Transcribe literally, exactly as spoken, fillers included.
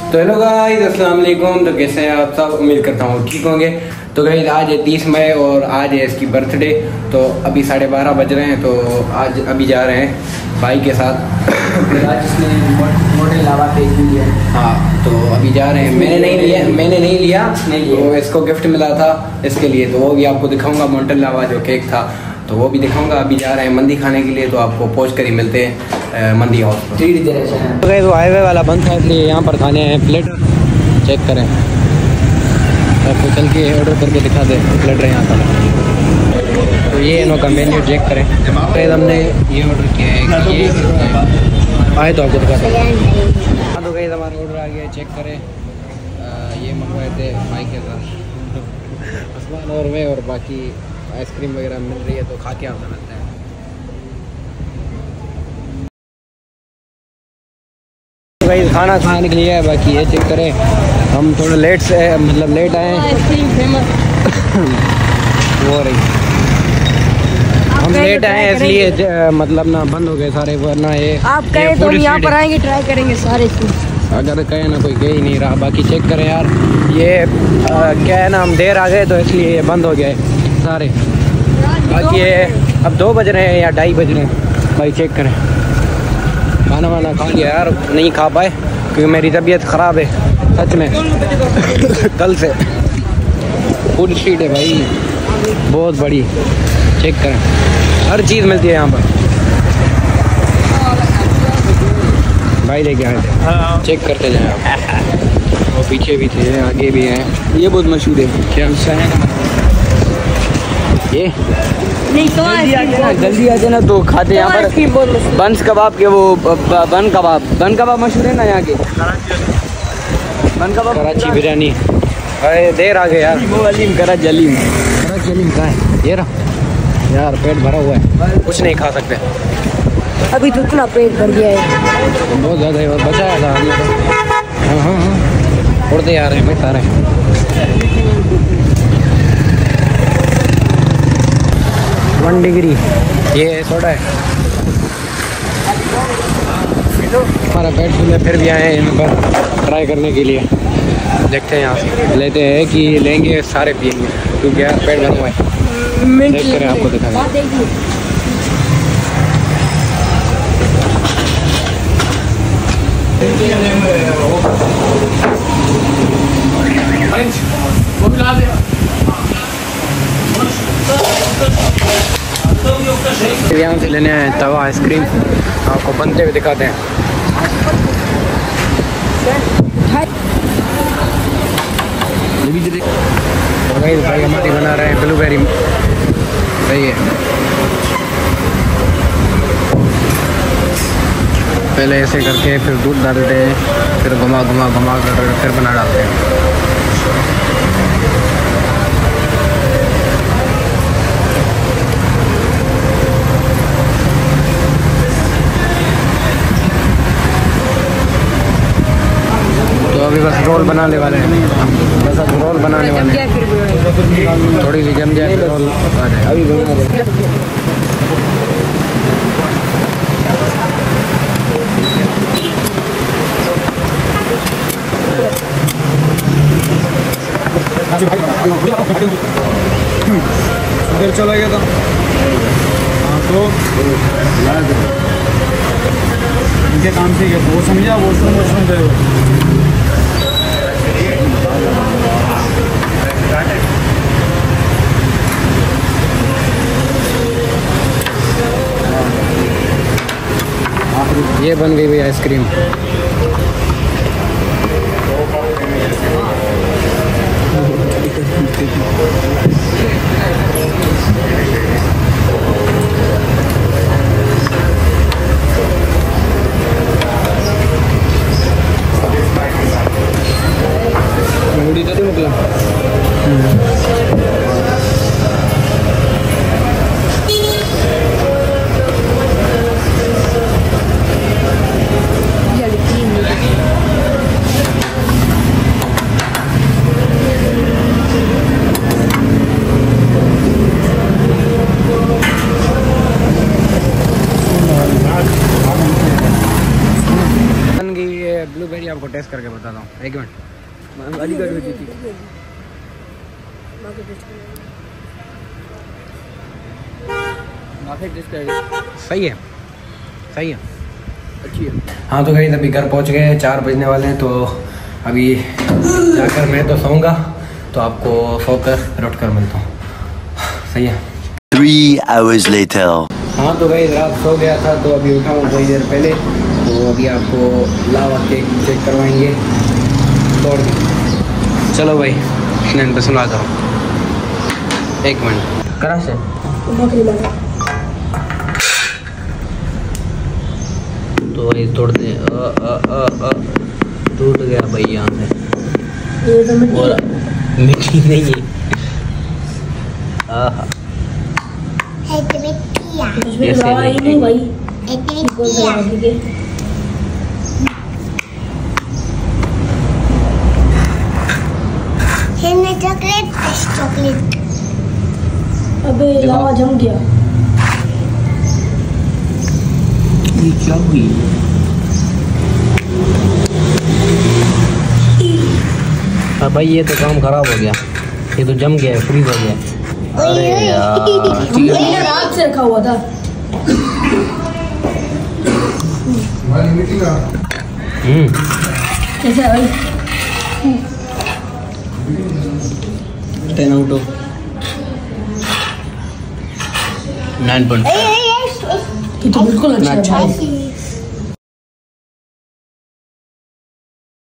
तो hello guys, अस्सलाम वालेकुम। तो कैसे हैं आप सब? उम्मीद करता हूँ ठीक होंगे। तो गाइस आज है तीस मई और आज है इसकी बर्थडे। तो अभी साढ़े बारह बज रहे हैं। तो आज अभी जा रहे हैं भाई के साथ। आज इसने मोटे लावा पे लिया है। हाँ, तो अभी जा रहे हैं। मैंने नहीं लिया मैंने नहीं लिया नहीं तो इसको गिफ्ट मिला था इसके लिए। तो वो भी आपको दिखाऊंगा, मोटेल लावा जो केक था तो वो भी दिखाऊंगा। अभी जा रहे हैं मंदी खाने के लिए। तो आपको पहुँच कर ही मिलते हैं मंदी हाउस पर। तो गए तो हाईवे वाला बंद था इसलिए यहाँ पर खाने हैं प्लेट। चेक करें, आपको चल के ऑर्डर करके दिखा दें प्लेट यहाँ का। तो ये इनों का मेन्यू चेक करें। फिर हमने ये ऑर्डर किया है, ये आए तो आपको दिखा दें। हाँ तो गए हमारा ऑर्डर आ गया, चेक करें। आ, ये मंगवाए थे भाई के साथ आसमान और में, और बाकी आइसक्रीम वगैरह मिल रही है तो खा के आता रहता है। भाई खाना खाने के लिए है, बाकी ये चेक करें हम थोड़ा लेट से मतलब लेट आए हैं। वो रही हम लेट आए हैं इसलिए मतलब ना बंद हो गए सारे, वरना ये आप कहें तो हम यहाँ पर आएंगे, ट्राई करेंगे सारे फूड। अगर कहें ना कोई गए ही नहीं रहा। बाकी चेक करें यार, ये आ, क्या है ना, हम देर आ गए तो इसलिए ये बंद हो गए सारे। बाकी ये अब दो बज रहे हैं या ढाई बज रहे हैं। भाई चेक करें, खाना वाना खा लिया यार, नहीं खा पाए क्योंकि मेरी तबीयत ख़राब है सच में कल से। फूड स्ट्रीट है भाई, बहुत बड़ी। चेक करें, हर चीज़ मिलती है यहाँ पर। भाई लेके आए थे, चेक करते जाए आप। वो पीछे भी थे, आगे भी हैं। ये बहुत मशहूर है। क्या ये नहीं तो जल्दी आ जाना तो खाते यहाँ पर बंस कबाब के। वो बन कबाब बन कबाब मशहूर है ना यहाँ के। बन कबाब कराची बिरयानी। अरे देर आ गए यार। वो अलीम कराची अलीम कराची अलीम कहाँ है? ये रहा यार, पेट भरा हुआ है, कुछ नहीं खा सकते अभी तो इतना पेट भर गया है, बहुत ज़्यादा है। और बचाया था हमने तो। हाँ हाँ हाँ, उड़ते आ रहे हैं, बैठा रहे हैं। वन डिग्री ये सोडा है। हमारा पेट फुल है, फिर भी आए हैं यहाँ पर ट्राई करने के लिए। देखते हैं यहाँ से लेते हैं कि लेंगे सारे पिएंगे, क्योंकि यार पेट भरा हुआ है। देख करें, आपको दिखाएंगे। यहाँ से लेने आए तवा आइसक्रीम, आपको बनते हुए दिखाते हैं। भाई भाई हमारी बना रहे हैं ब्लूबेरी। सही है, पहले ऐसे करके फिर दूध डालते हैं, फिर घुमा घुमा घुमा कर फिर बना डालते हैं। तो अभी बस रोल बनाने वाले हैं, बस अब रोल बनाने वाले हैं। थोड़ी सी जम जाए फिर रोल आ जाए। अभी बना रहे उधर चला गया था। हाँ तो इनके काम से गया, वो समझा वॉशरूम वॉशरूम गए। ये बन गई भाई आइसक्रीम। एक मिनट। वाली गाड़ी होती थी। सही है, सही है, अच्छी है। हाँ तो गाइस अभी घर पहुंच गए, चार बजने वाले हैं, तो अभी जाकर मैं तो सोऊंगा, तो आपको सोकर लौट कर मिलता हूँ। सही है। Three hours later. हाँ तो गाइस रात सो गया था, तो अभी उठा हूँ थोड़ी देर पहले, तो अभी आपको लावा केक चेक करवाएंगे तोड़ के। चलो भाई स्नैन पे सुना करो, एक मिनट करा से तो ये तोड़ दे। अ, अ, अ, अ, टूट गया भाई यहाँ से, और मिट्टी नहीं है। आहा कैसे नहीं भाई, चॉकलेट चॉकलेट अबे लावा जम गया। ये क्या हुई? अब भाई ये तो काम खराब हो गया, ये तो जम गया, फ्रीज हो गया। अरे यार रात से रखा हुआ था। हम्म कैसे है भाई? Ten out of nine point. ये तो बिल्कुल अच्छा है।